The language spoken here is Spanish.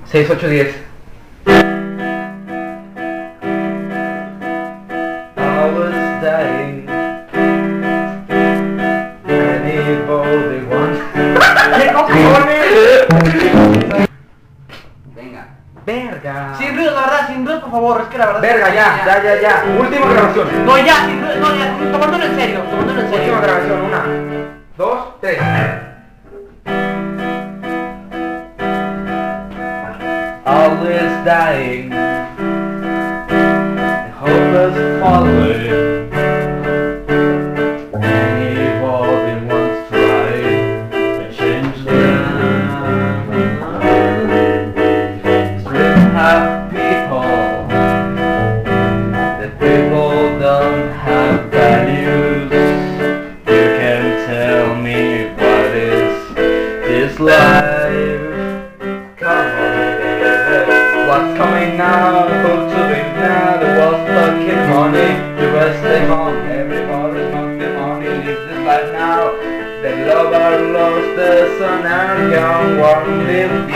6, 8, 10. I was dying. Anybody want? ¿Qué cojones? Venga. Verga. Sin ruido, la verdad, sin ruido, por favor, es que la verdad... Verga, ya. Última grabación. No, ya, sin ruido, no, ya, tomándolo en serio, Última grabación, 1, 2, 3. Always dying, hopeless falling. Anybody wants to try to change them? Street have people. The people don't have values. You can tell me what is this life? Come on, baby. What's coming now? Who's to be now? The world's fucking money. You best stay home. Everybody's fucking money. Live this life now. The lover lost the sun and young one live.